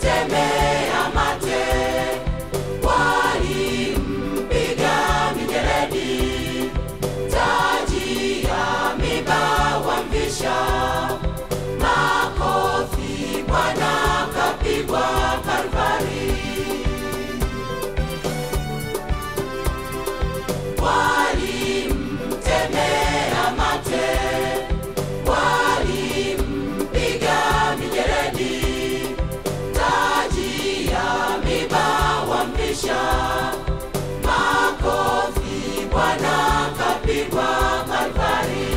walimtemea mate, walimpiga mijeledi, taji ya miba wamvisha, makofi Bwana kapigwa Kalvari. Walimtemea mate, walimpiga mijeledi, taji ya miba wamvisha, makofi Bwana kapigwa Kalvari.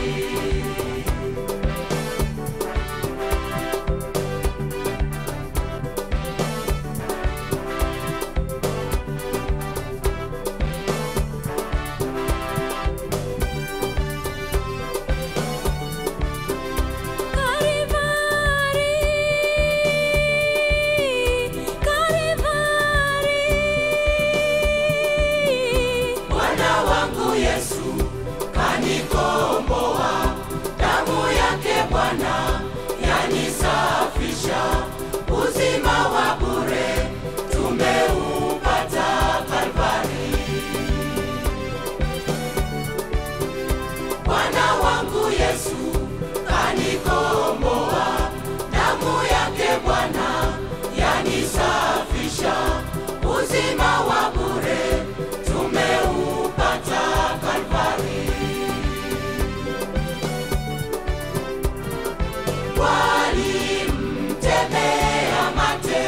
Yesu kanikomboa, damu yake Bwana yanisafisha, uzima wa bure tumeupata Kalvari. Bwana wangu Yesu kanikomboa, damu yake Bwana yanisafisha, uzima wa bure tumeupata Kalvari. Walimtemea mate,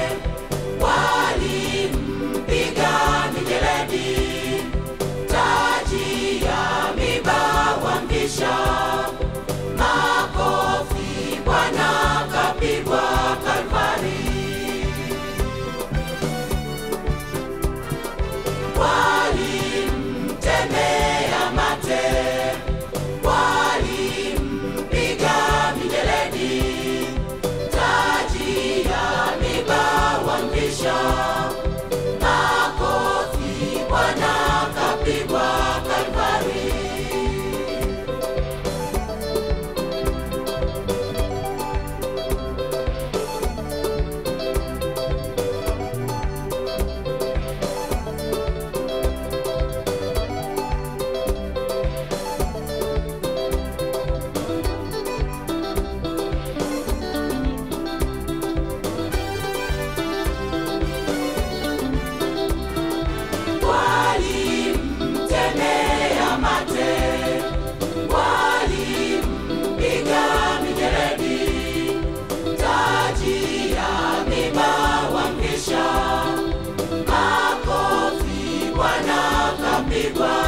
walimpiga mijeledi, taji ya miba wamvisha, makofi Bwana kapigwa Kalvari. Walimtemea mate, walimpiga mijeledi, taji ya miba wamvisha, makofi Bwana kapigwa Kalvari. Walimtemea mate, walimpiga mijeledi, taji ya miba wamvisha, makofi Bwana kapigwa